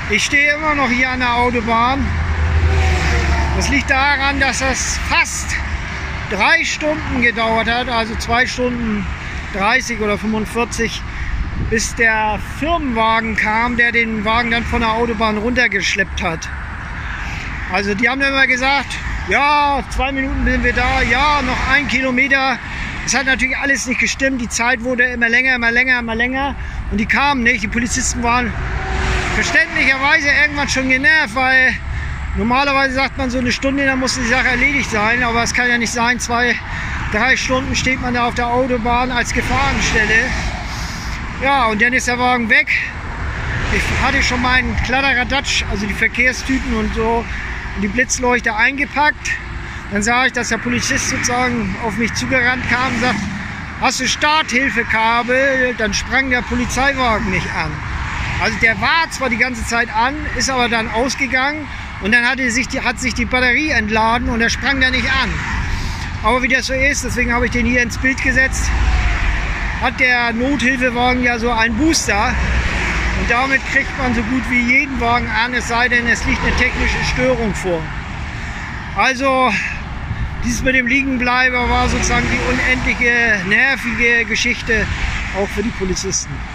Ich stehe immer noch hier an der Autobahn. Das liegt daran, dass das fast 3 Stunden gedauert hat, also 2 Stunden 30 oder 45, bis der Firmenwagen kam, der den Wagen dann von der Autobahn runtergeschleppt hat. Also die haben dann immer gesagt, ja, 2 Minuten sind wir da, ja, noch 1 Kilometer. Das hat natürlich alles nicht gestimmt, die Zeit wurde immer länger, immer länger, immer länger und die kamen nicht. Die Polizisten waren verständlicherweise irgendwann schon genervt, weil normalerweise sagt man so eine Stunde, dann muss die Sache erledigt sein, aber es kann ja nicht sein, 2, 3 Stunden steht man da auf der Autobahn als Gefahrenstelle. Ja, und dann ist der Wagen weg. Ich hatte schon meinen Kladderadatsch, also die Verkehrstüten und so, und die Blitzleuchter eingepackt. Dann sah ich, dass der Polizist sozusagen auf mich zugerannt kam und sagt, hast du Starthilfekabel? Dann sprang der Polizeiwagen nicht an. Also der war zwar die ganze Zeit an, ist aber dann ausgegangen und dann hat sich die Batterie entladen und er sprang dann nicht an. Aber wie das so ist, deswegen habe ich den hier ins Bild gesetzt, hat der Nothilfewagen ja so einen Booster und damit kriegt man so gut wie jeden Wagen an, es sei denn, es liegt eine technische Störung vor. Also dieses mit dem Liegenbleiber war sozusagen die unendliche nervige Geschichte auch für die Polizisten.